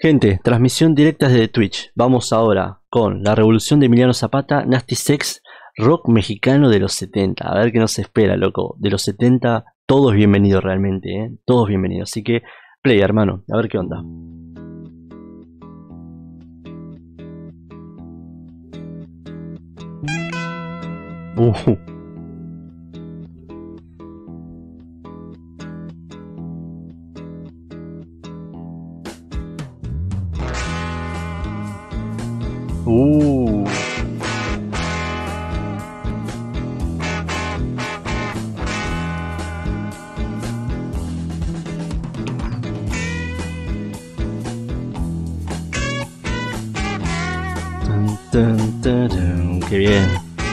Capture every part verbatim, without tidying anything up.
Gente, transmisión directa desde Twitch. Vamos ahora con la revolución de Emiliano Zapata, Nasty Sex, rock mexicano de los setenta. A ver qué nos espera, loco. De los setenta, todos bienvenidos realmente, ¿eh? Todos bienvenidos. Así que, play, hermano. A ver qué onda. Uh. Uh. Dun, dun, dun, dun. Qué bien.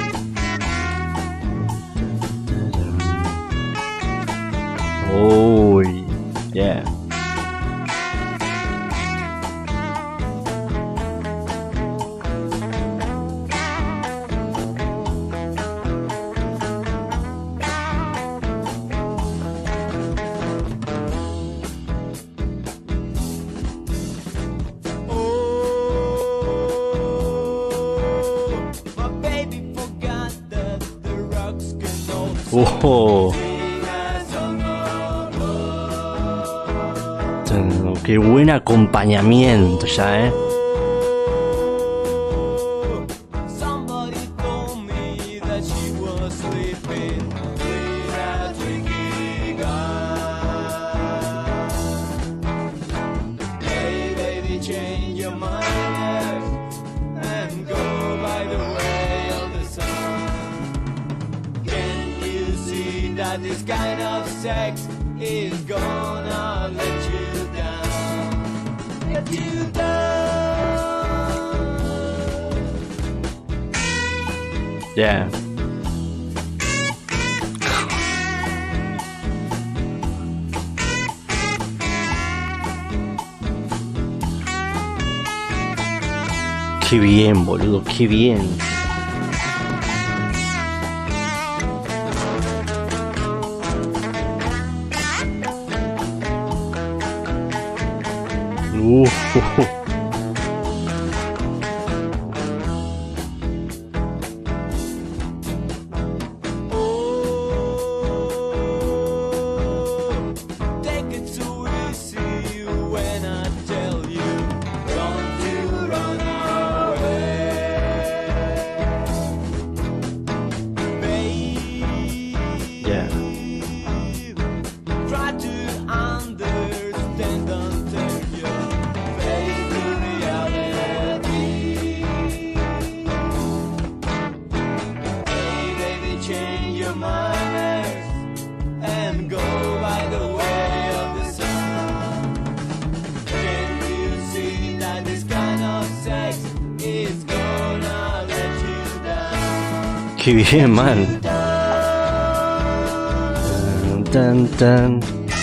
Oh, yeah. Oh. Qué buen acompañamiento ya, eh. This kind of sex is gonna let you down, let you down. Yeah. Qué bien, boludo, qué bien. Uh, uh, uh. Qué bien, man. Tan, tan.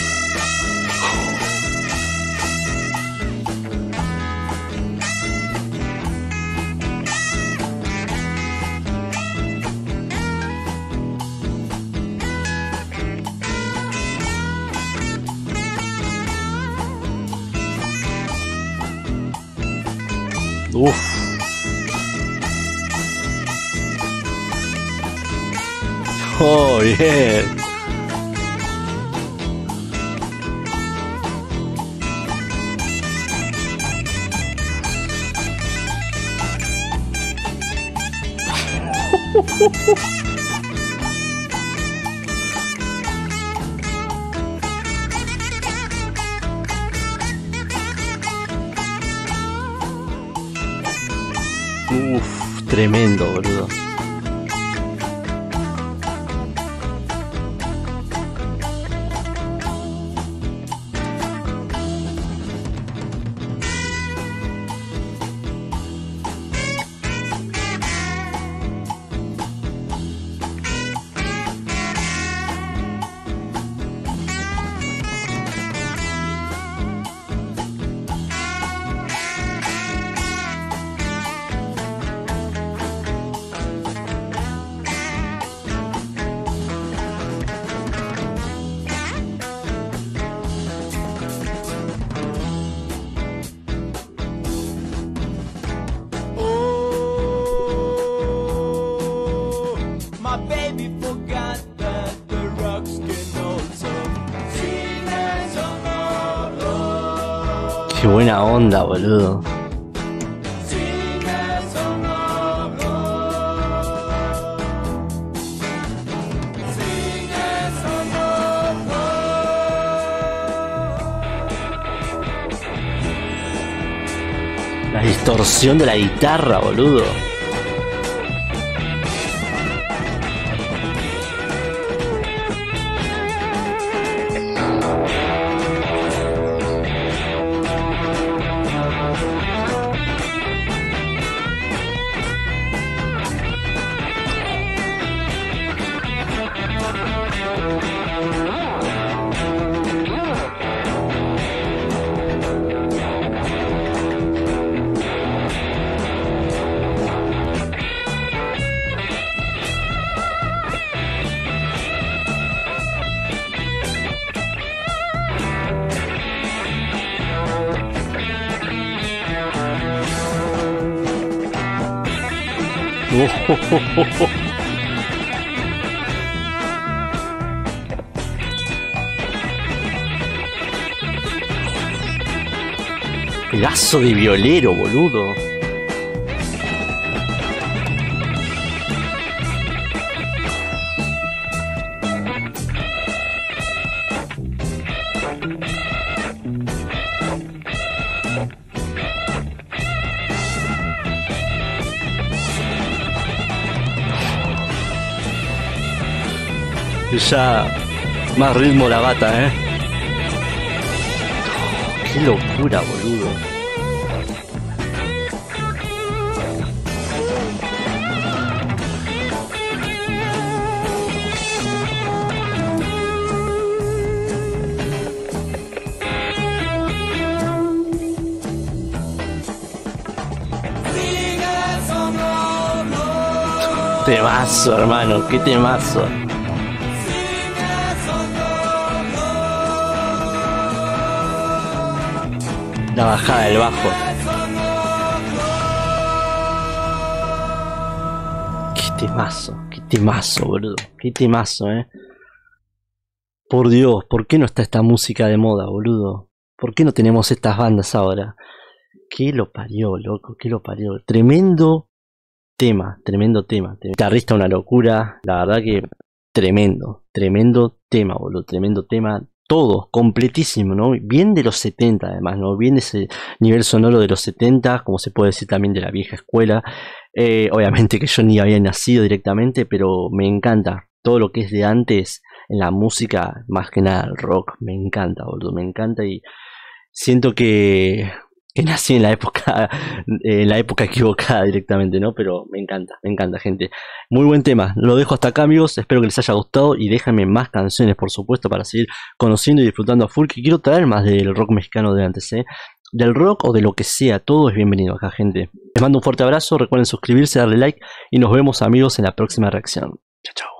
Uf. Oh, yeah. Uf, tremendo, boludo. Qué buena onda, boludo. La distorsión de la guitarra, boludo. Oh, oh, oh, oh, oh. Pedazo de violero, boludo. Ya más ritmo la bata, eh. Oh, qué locura, boludo. Temazo, hermano, qué temazo. La bajada del bajo. Qué temazo, qué temazo, boludo. Qué temazo, eh. Por Dios, ¿por qué no está esta música de moda, boludo? ¿Por qué no tenemos estas bandas ahora? ¿Qué lo parió, loco? ¿Qué lo parió? Tremendo tema, tremendo tema. Guitarrista una locura, la verdad que tremendo, tremendo tema, boludo, tremendo tema. Todo, completísimo, ¿no? Bien de los setenta además, ¿no? Bien de ese nivel sonoro de los setenta, como se puede decir también de la vieja escuela. Eh, obviamente que yo ni había nacido directamente, pero me encanta todo lo que es de antes en la música, más que nada el rock. Me encanta, boludo, me encanta y siento que, que nací en la época, en la época equivocada directamente, ¿no? Pero me encanta, me encanta, gente. Muy buen tema, lo dejo hasta acá, amigos, espero que les haya gustado y déjenme más canciones, por supuesto, para seguir conociendo y disfrutando a full, que quiero traer más del rock mexicano de antes, ¿eh? Del rock o de lo que sea, todo es bienvenido acá, gente. Les mando un fuerte abrazo, recuerden suscribirse, darle like y nos vemos, amigos, en la próxima reacción. Chao, chao.